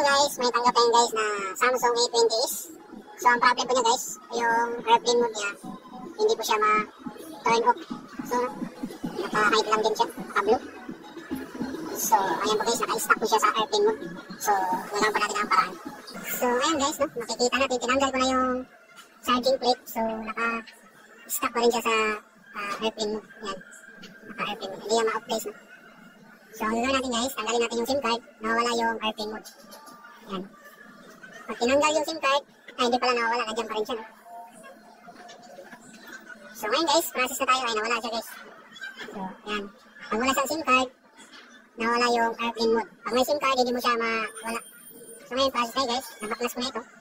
guys, may tanggap tayo guys na Samsung A20s. So ang problem po niya guys, yung airplane mode niya, hindi po siya ma-turn off. So naka-hide lang din siya, naka-blue. So ayan po guys, naka-stack po siya sa airplane mode. So wala pa natin ang paraan. So ayan guys, no, makikita natin, tinanggal ko na yung charging plate. So naka-stack pa rin siya sa airplane mode. Yan, naka-airplane mode, hindi yan ma-off-place no. So ang gagawin natin guys, tanggalin natin yung SIM card, nawawala yung airplane mode. Yan. Pag tinanggal yung SIM card, ay hindi pala nawawala, nandiyan pa rin siya. No? So ngayon guys, process na tayo, ay nawala siya guys. So yan. Pag wala siyang SIM card, nawala yung airplane mode. Pag may SIM card, hindi mo siya mawala. So ngayon, process tayo guys, nabaklas ko na ito.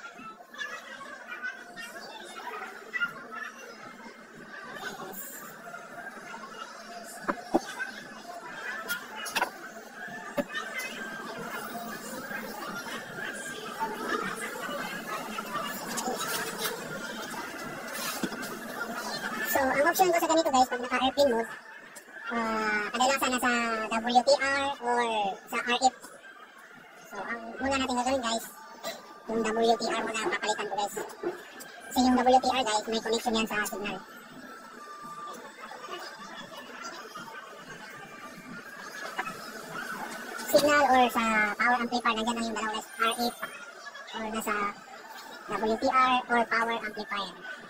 So, ang option ko sa ganito guys, pag naka-airplane mode, kadalasan na sa WTR or sa RF. So, ang muna natin gagawin guys, yung WTR muna papalitan ko guys. Kasi yung WTR guys, may connection yan sa signal. Signal or sa power amplifier, nandyan lang yung dalawa guys, RF or nasa WTR or power amplifier.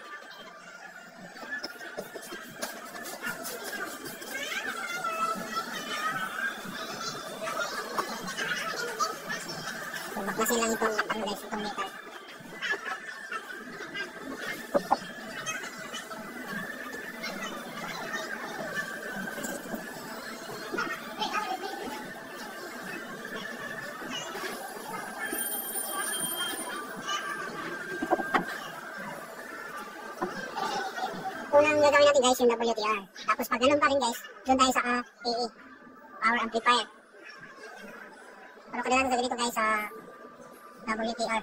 So, baklasin lang itong guys, itong meter. Unang gagawin natin guys, yung WTR. Tapos pag ganun pa rin guys, doon tayo sa AE, power amplifier. Pero kadalasan sa ganito guys, sa WTR.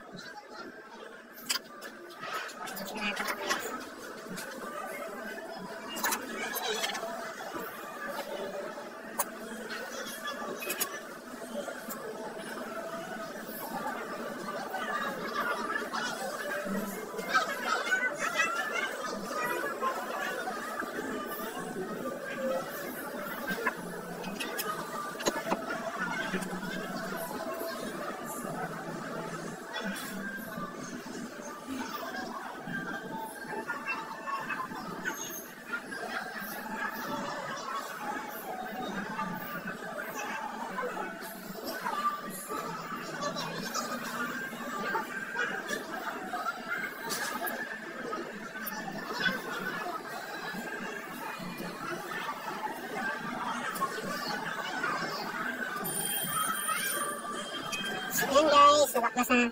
Ayan guys, nabaklas na.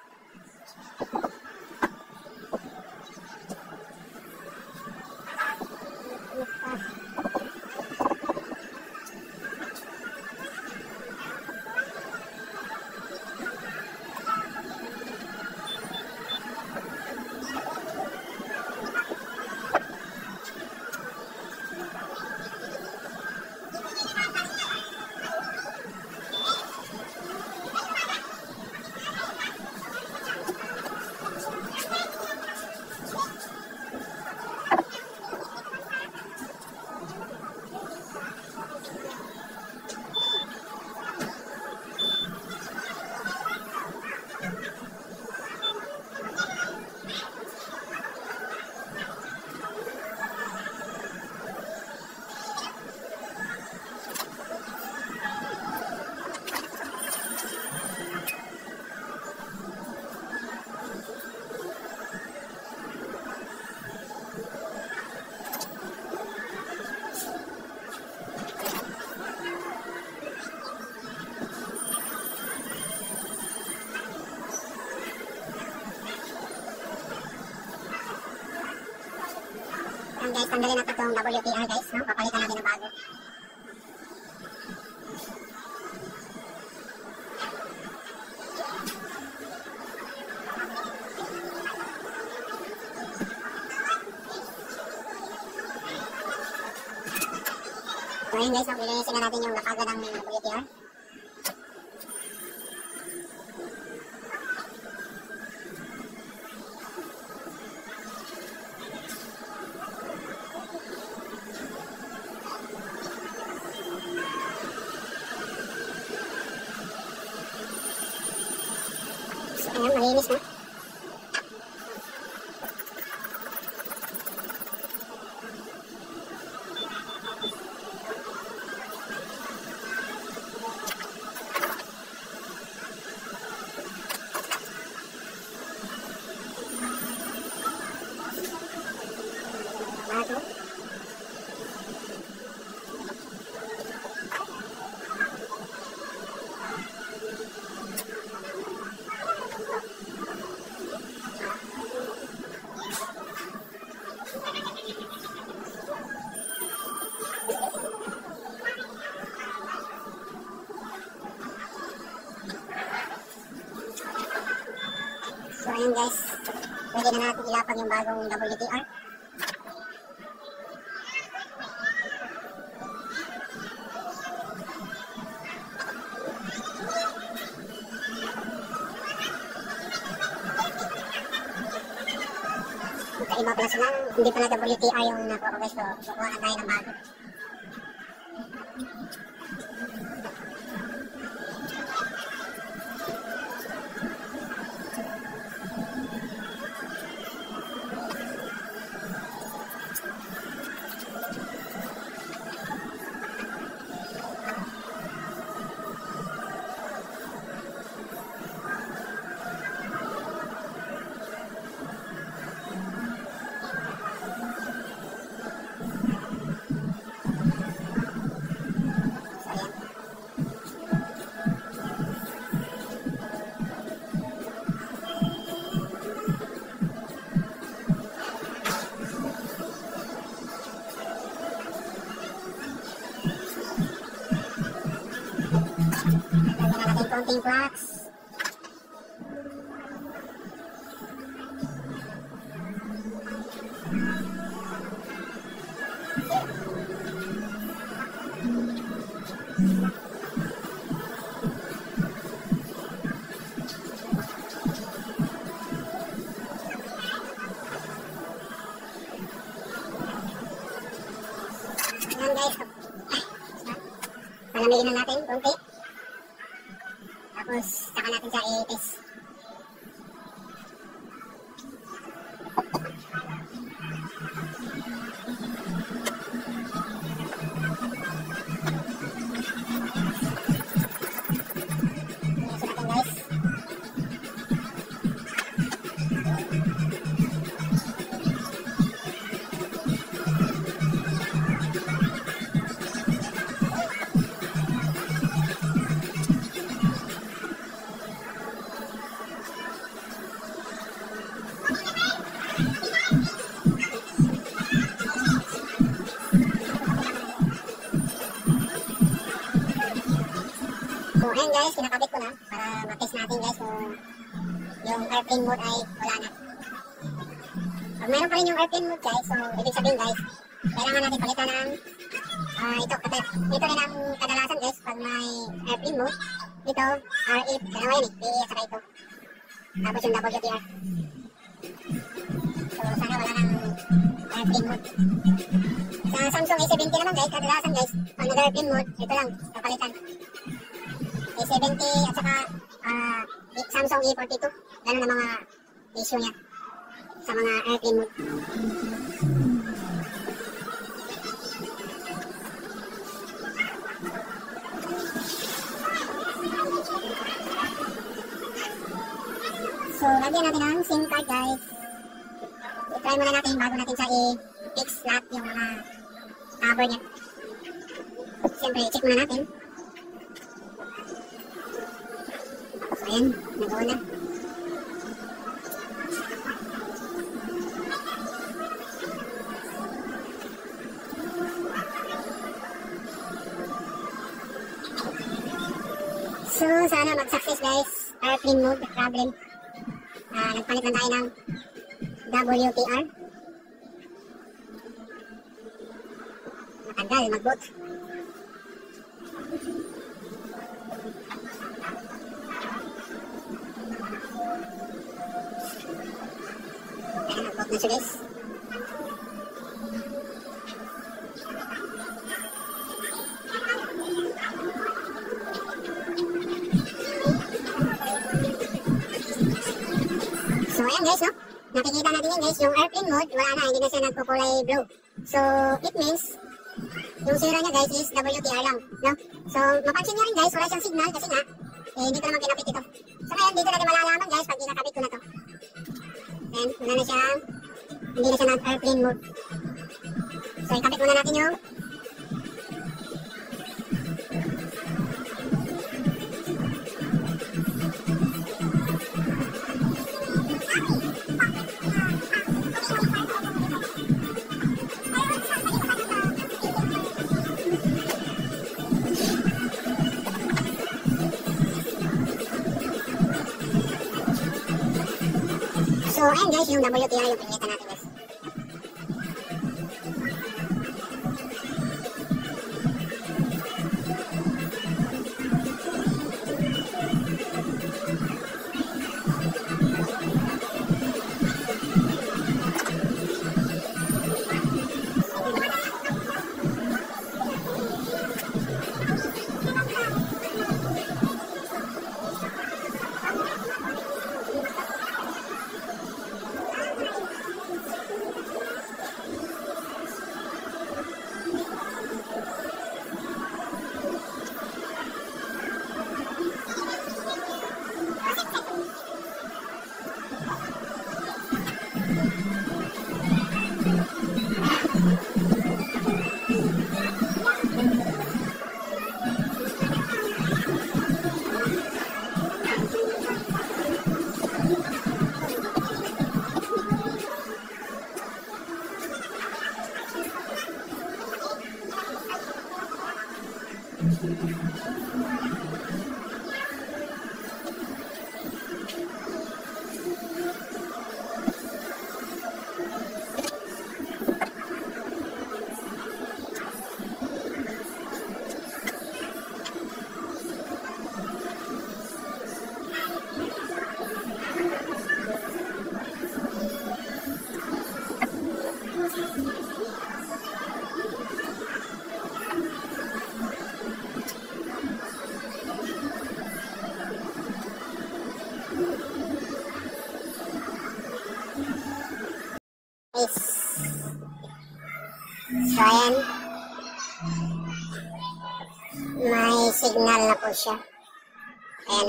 Ayan guys, tanggalin natin itong WTR guys, no? Papalitan natin ng bago. So ayan guys, lilinisin na natin yung lapagan ng WTR. Ayan, malinis na. Bago. So ayun guys, pwede na natin ilapag yung bagong WTR. Magkaiba pala sila, hindi pala WTR yung nakuha ko guys, so kukuha na tayo ng bago. Konting flux. Ayan guys, palamigin na natin konti. Tapos, saka natin siya i-test. Iso natin guys. So ayun guys, kinakabit ko na para matest natin guys kung yung airplane mode ay wala na. Pag meron pa rin yung airplane mode guys, so ibig sabihin guys, kailangan natin palitan ng ito rin ang kadalasan guys pag may airplane mode. Ito, R8, dalawa yun eh, PE saka ito. Tapos yung WTR. So sana wala ng airplane mode. Sa Samsung A70 naman guys, kadalasan guys, pag nag-airplane mode, ito lang, kapalitan. A70 at saka Samsung A42. Ganun ang mga issue niya sa mga airplane mode. So, lagyan natin ang SIM card guys. I-try muna natin bago natin siya i-fix lahat yung mga cover niya. Siyempre, check muna natin. So, ayan, nagawa na. So, sana mag-success guys. Airplane mode, problem. Nagpalit lang tayo ng WTR. Matagal mag-boot. Ayan, nag-boot na siya guys. ayan guys, no? Nakikita natin yan guys, yung airplane mode, wala na, hindi na siya nagkukulay blue. So, it means, yung zero niya guys is WTR lang, no? So, mapansin niyo rin guys, wala siyang signal kasi nga, hindi ko naman kinapit ito. So, ngayon, dito natin malalaman guys, pag kinakapit ko na to. Ayan, wala na siya, hindi na siya nag-airplane mode. So, ikapit muna natin yung so, ayan guys, yung WTR yung pinilitan natin guys. Guys. So, ayan. May signal na po siya. Ayan.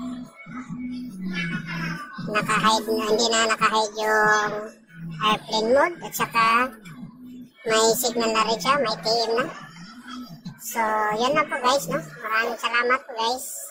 Naka-hide na, hindi na naka-hide yung airplane mode at saka may signal na rin siya, may TM na. So, yan na po guys, no? Maraming salamat po guys.